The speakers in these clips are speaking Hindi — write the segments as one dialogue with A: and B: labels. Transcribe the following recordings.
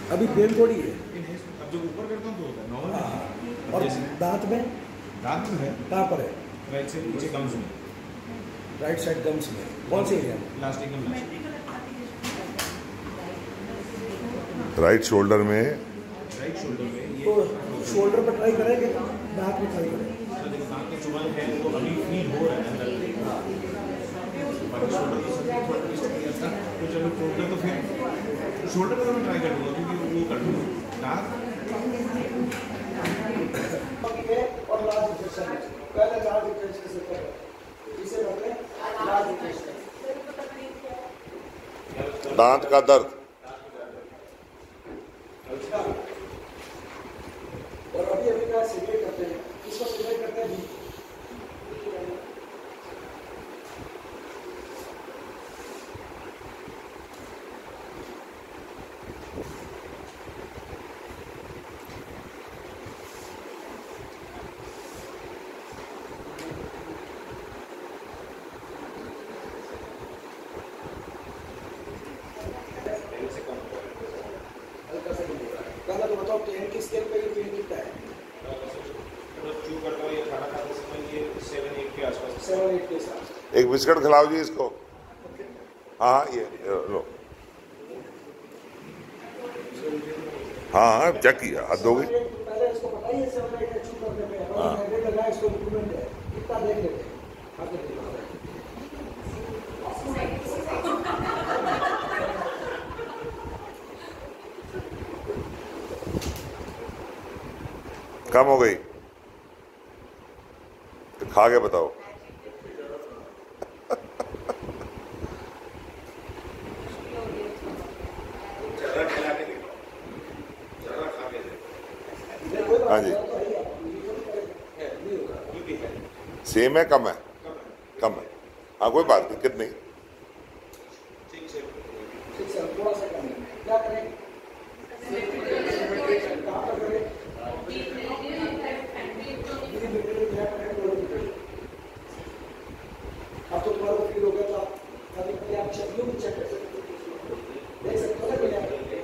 A: अभी पेन थोड़ी है।
B: अब जब ऊपर करता हूँ तो होता है नॉर्मल।
A: हाँ, और दांत में
B: है
A: कहाँ पर है?
B: राइट साइड नीचे गम्स में।
A: राइट साइड गम्स में कौन से एरिया में?
B: लास्ट एकदम लास्ट।
C: राइट शोल्डर में।
B: राइट शोल्डर में
A: तो शोल्डर पर ट्राई करेंगे, दांत में ट्राई करेंगे।
B: दांत का चुभन है वो अभी फील हो रहा है अंदर। बाकी शोल्डर तो सब थोड़ा डिस्टर्ब किया था, तो चलो शोल्डर तो फिर शोल्डर पर मैं ट्राई करूँगा क्योंकि वो कर दूँगा दांत।
A: और लार्ज इंफेक्शन है, पहले लार्ज इंफेक्शन से पहले इसे कहते हैं लार्ज इंफेक्शन।
C: दांत का दर्द
A: और अभी अभी का सिगरेट करते हैं, इसको सिगरेट करते हैं। पहले तो बताओ पेन की स्केल पे ये पेन कितना है?
B: चू करता हूँ ये खाना खाते समय ये 7-8 के आसपास।
A: 7-8 के साथ।
C: एक बिस्किट खिलाओ जी इसको। हाँ ये लो। हाँ चेक किया, हद हो गई।
A: पहले इसको बताइए 7-8 का चू करने पे और हेडेक लगा इसको इम्प्रूवमेंट है कितना देख लेते हैं।
C: कम हो गई तो खा के बताओ। हाँ जी सेम है कम है? कम है। हाँ कोई बात दिक्कत नहीं।
A: थोड़ा सा कम है, क्या करें? अब तो तुम्हारा फील हो गया, तो कभी आप चेक भी चेक कर सकते हो, देख सकते हो ना कि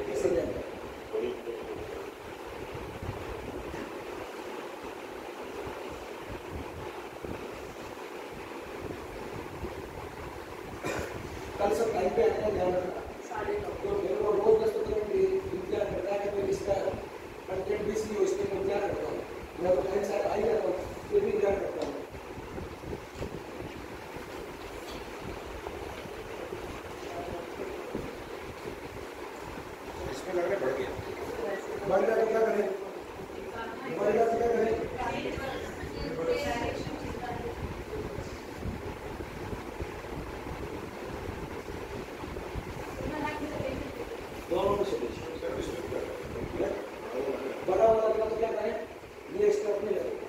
A: कल सब टाइम पे आने का ध्यान रखना। तो मेरे को रोज 10 इंतजार करता है कि इसका कंटेंट भी इसलिए उसके इंतजार करता हूँ, मैं तो टाइम से आ ही जाता हूँ, फिर भी इंतजार करता हूँ।
B: इसमें लग रहा है बढ़ गया।
A: बढ़ गया तो क्या करें? बढ़ गया तो क्या करें? दोनों में सोल्यूशन बड़ा वाला लगा तो क्या करें? ये स्टेप नहीं लगे।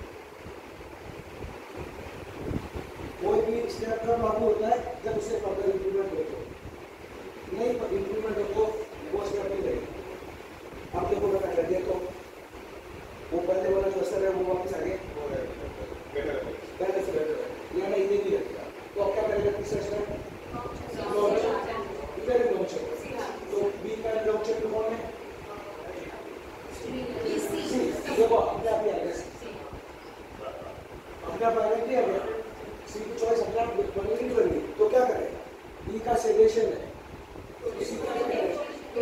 A: कोई भी स्टेप कब लागू होता है जब उससे फर्दर इंप्रूवमेंट हो, नहीं इंप्रूवमेंट हो तो वो स्टेप नहीं लगेगा। आप देखो मैं कर दिया तो वो पहले वाला जो असर है वो वापस आगे पहले से बेटर है, या नहीं नहीं लगेगा। तो अब क्या करेगा? तीसरा स्टेप इधर ही लॉन्च होगा। तो बी का लॉन्च कौन है? देखो अपने आप ही आ गया, अपने आप आगे नहीं आ गया। सी की चॉइस अपने आप बनेगी नहीं बनेगी, तो क्या करें? बी का सेडेशन है, तो इसी का क्या करें?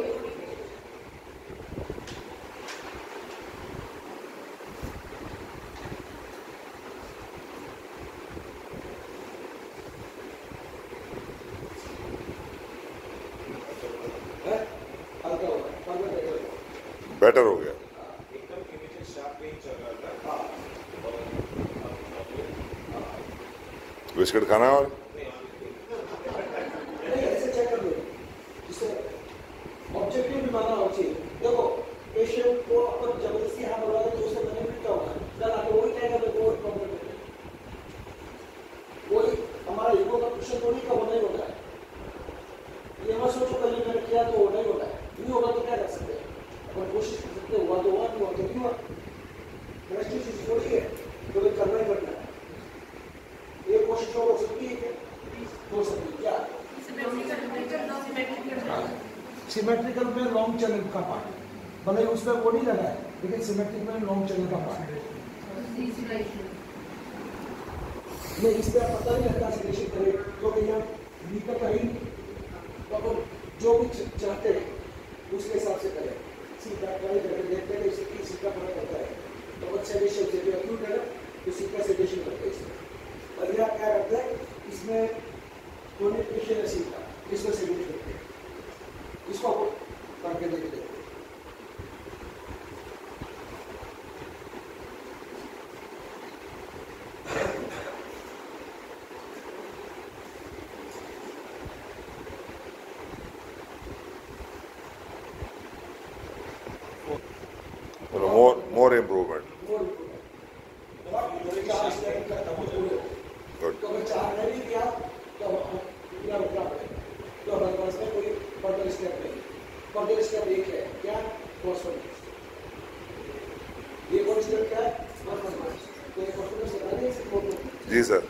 C: बेटर हो गया।
B: एकदम इमीडिएट शार्प पे ही चल रहा था।
C: बिस्किट खाना है और
A: ऐसे चेक कर लो, जिससे ऑब्जेक्टिव भी माना होना चाहिए। देखो पेशेंट को अपन जबरदस्ती हाथ बढ़ा दे तो उससे बेनिफिट क्या होगा? कल आके वही कहेगा मेरे को प्रॉब्लम है, वही हमारा ईगो का क्वेश्चन थोड़ी का होना ही होता है। ये मत सोचो कल मैंने किया तो होना ही होता है, नहीं होगा तो क्या कर सकते हैं? अपन कोशिश कर सकते हैं, हुआ तो हुआ, नहीं हुआ तो नहीं हुआ। दृष्टि चीज थोड़ी है, तो करना ही करना है। एक कोशिश हो सकती है, हो सकती है क्या? सिमेट्रिकल में लॉन्ग चैनल का पार्ट, भले उसमें वो नहीं लगा है, लेकिन सिमेट्रिक में लॉन्ग चैनल का पार्ट है। ये इस पर पता नहीं लगता सिलेक्शन करे तो भैया वीकर का ही, तो अपन जो भी चाहते हैं उसके हिसाब से करें। सीधा ट्राई करके देखते हैं इसकी सीधा पता करता है, तो अपन सेडेशन से जो एक्यूट है तो सीधा सेडेशन करते हैं इसमें। और यह क्या करता है, इसमें क्रोनिक पेशेंट है सीधा, इसमें सेडेशन करते हैं, इसको अपन करके देखते हैं।
C: More improvement. Good.
A: तो अगर 4 नहीं किया तो पूरा रुकना पड़ेगा, तो हमारे पास में कोई फर्दर स्टेप नहीं। फर्दर स्टेप एक है क्या, कॉन्फिडेंस। ये कौन स्टेप क्या है, कॉन्फिडेंस। तो ये कॉन्फिडेंस बता दें इसको।
C: जी सर।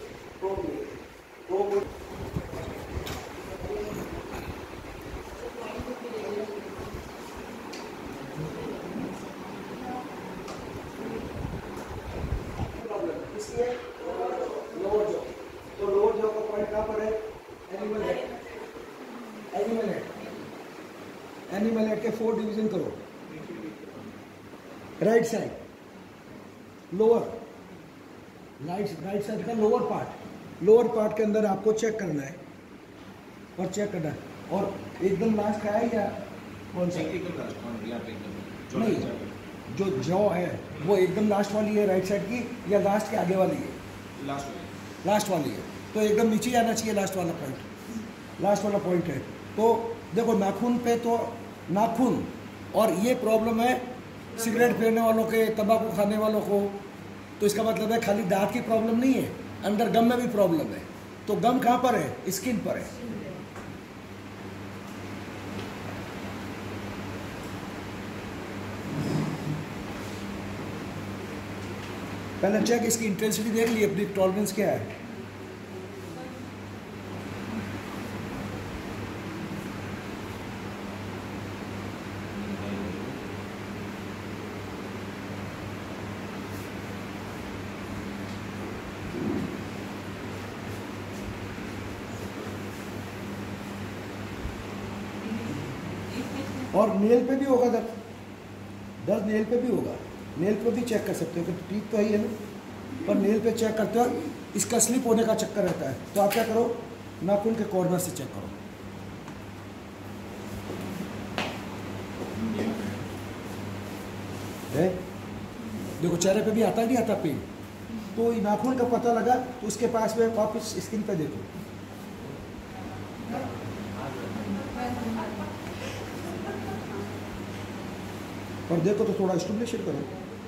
A: एनिमल हेड के 4 डिवीजन करो। Right side lower, right side का लोअर पार्ट के अंदर आपको चेक करना है और चेक करना है। और एकदम लास्ट का है या कौन सा, नहीं जो जॉ है वो एकदम लास्ट वाली है राइट साइड की, या लास्ट के आगे वाली है, लास्ट वाली है। तो एकदम नीचे आना चाहिए लास्ट वाला पॉइंट है। तो देखो नाखून पे, तो नाखून, और ये प्रॉब्लम है सिगरेट पीने वालों के, तंबाकू खाने वालों को। तो इसका मतलब है खाली दांत की प्रॉब्लम नहीं है, अंदर गम में भी प्रॉब्लम है। तो गम कहाँ पर है, स्किन पर है। पहले चेक इसकी इंटेंसिटी देख ली, अपनी टॉलरेंस क्या है। और नेल पे भी होगा दर्द नेल पे भी होगा, नेल पे भी चेक कर सकते हो, क्योंकि टीथ तो है ही है ना, पर नेल पे चेक करते हो इसका स्लिप होने का चक्कर रहता है। तो आप क्या करो, नाखून के कॉर्नर से चेक करो। है देखो चेहरे पे भी आता नहीं आता पेन, तो नाखून का पता लगा तो उसके पास में वापस स्किन पे देखो। और देखो तो थोड़ा स्टिमुलेशन करो।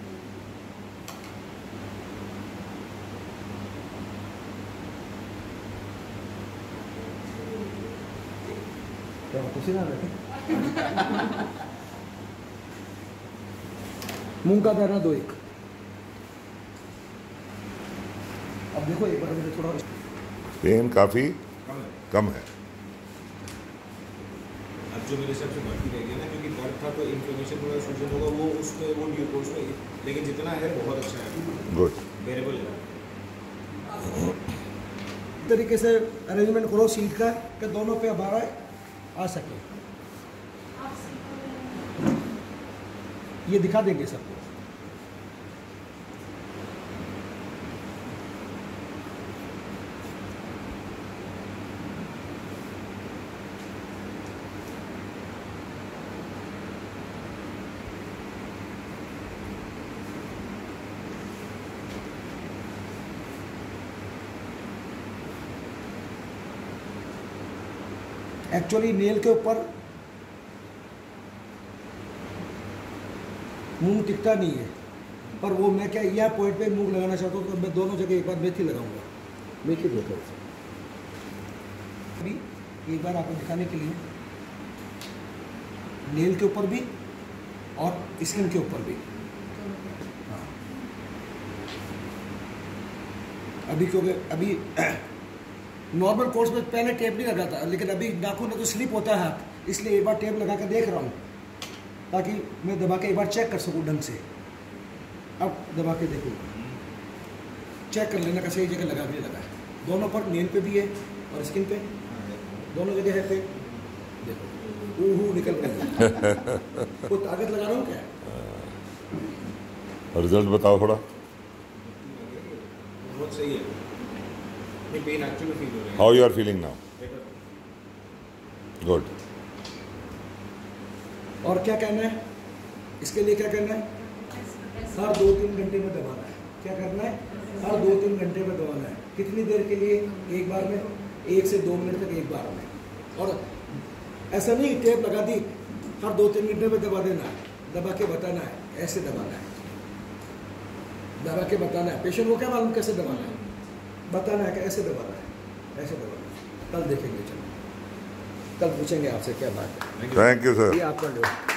A: क्या खुशी ना बैठे। मुंह का दाना दो एक। अब देखो एक बार थोड़ा
C: पेन काफी कम है।
B: अब जो मेरे हिसाब से बाकी रह गया ना, क्योंकि दर्द था तो इन्फ्लेमेशन थोड़ा सूजन होगा, वो उसमें वो ड्यू कोर्स में, लेकिन जितना है बहुत अच्छा है,
C: गुड,
B: वेरिएबल है।
A: तरीके से अरेंजमेंट करो सीट का कि दोनों पे हमारा आ सके। ये दिखा देंगे सबको। एक्चुअली नेल के ऊपर मुंह टिकता नहीं है, पर वो मैं क्या यह पॉइंट पे मुंह लगाना चाहता हूँ, तो मैं दोनों जगह एक बार मेथी लगाऊंगा। मेथी देखो अभी एक बार आपको दिखाने के लिए, नेल के ऊपर भी और स्किन के ऊपर भी। हाँ अभी क्योंकि अभी नॉर्मल कोर्स में पहले टेप नहीं लगा था, लेकिन अभी नाखून में तो स्लिप होता है हाथ, इसलिए एक बार टेप लगा के देख रहा हूँ ताकि मैं दबा के एक बार चेक कर सकूँ ढंग से। अब दबा के देखो, चेक कर लेना का सही जगह लगा भी लगा है, दोनों पर, नेल पे भी है और स्किन पे, दोनों जगह है पे। देखो ऊहू निकल गया। कोई ताकत लगा रहा हूँ क्या?
C: रिजल्ट बताओ थोड़ा।
B: बहुत सही है, पेन एक्चुअली फील हो रहा है।
C: How you are feeling now? Good.
A: और क्या कहना है इसके लिए? क्या करना है? हर 2-3 घंटे में दबाना है। क्या करना है? हर 2-3 घंटे में दबाना है। कितनी देर के लिए? एक बार में 1 से 2 मिनट तक एक बार में। और ऐसा नहीं टेप लगा दी हर 2-3 घंटे में दबा देना है, दबा के बताना है, ऐसे दबाना है, दबा के बताना है। पेशेंट को क्या मालूम कैसे दबाना है? बताना है कि ऐसे दबाना है, ऐसे दबाना है। कल देखेंगे, चलो कल पूछेंगे आपसे क्या बात है।
C: Thank you sir.
A: ये आप कर लो।